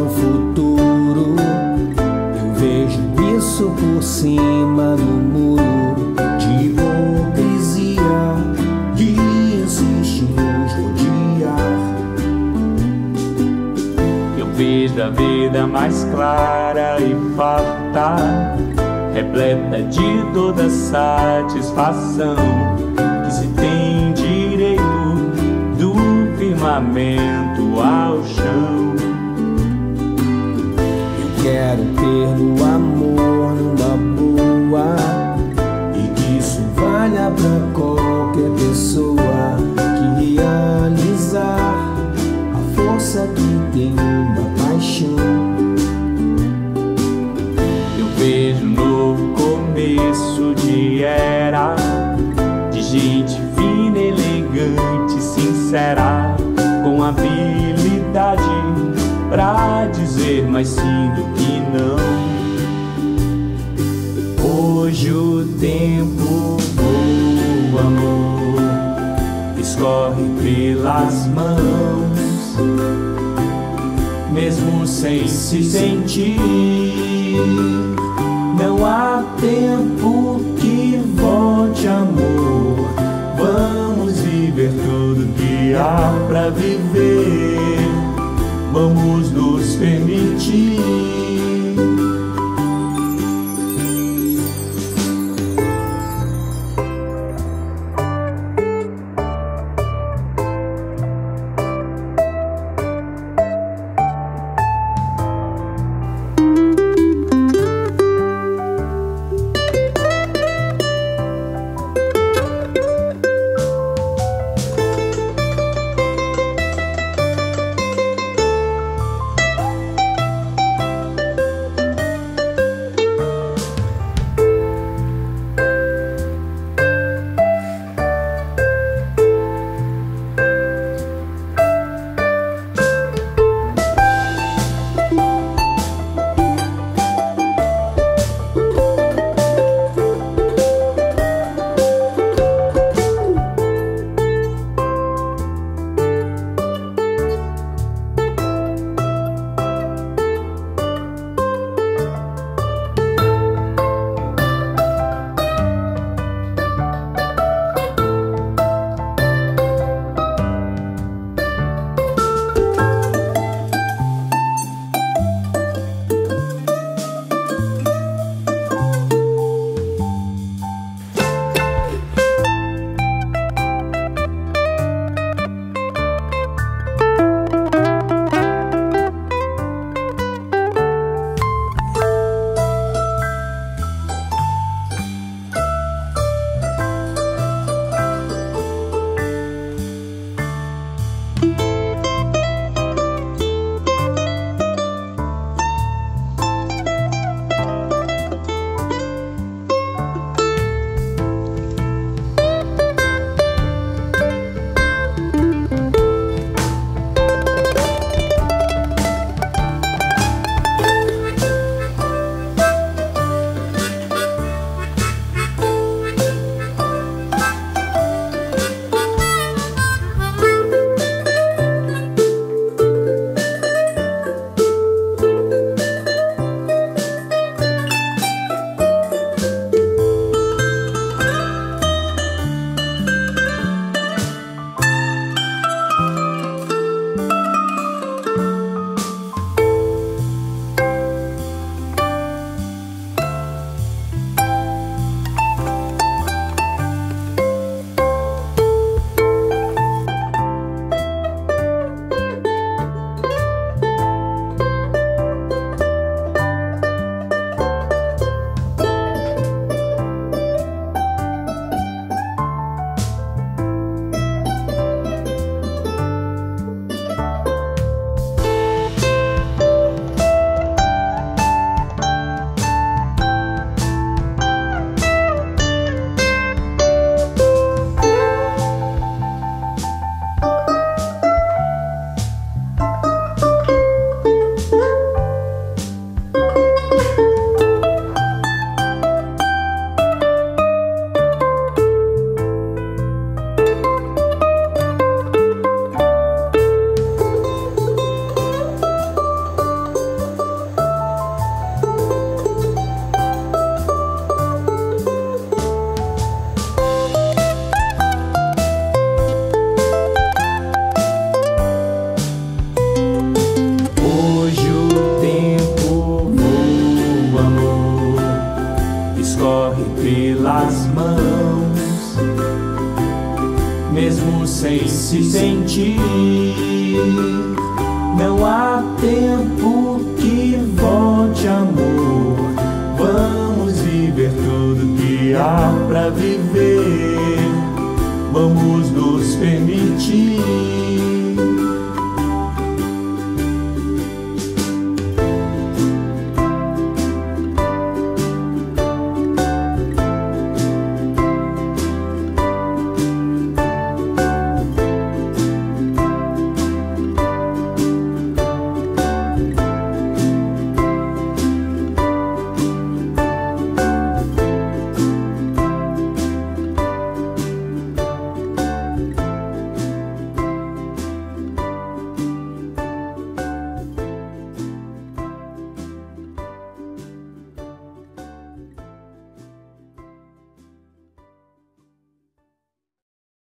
no futuro. Eu vejo isso por cima do muro de hipocrisia que insiste em nos rodear. Eu vejo a vida mais clara e farta, repleta de toda satisfação que se tem direito do firmamento ao chão. Eu quero ter no amor numa boa, e que isso valha pra qualquer pessoa que realizar a força que tem uma paixão. Eu vejo um novo começo de era, de gente fina, elegante, sincera, com habilidade pra dizer mais sim do que não. Hoje o tempo voa, amor, escorre pelas mãos, mesmo sem se sentir. Não há tempo que volte, amor. Vamos viver tudo que há pra viver. Vamos nos permitir. sem se sentir. Não há tempo que volte, amor. Vamos viver tudo que há pra viver.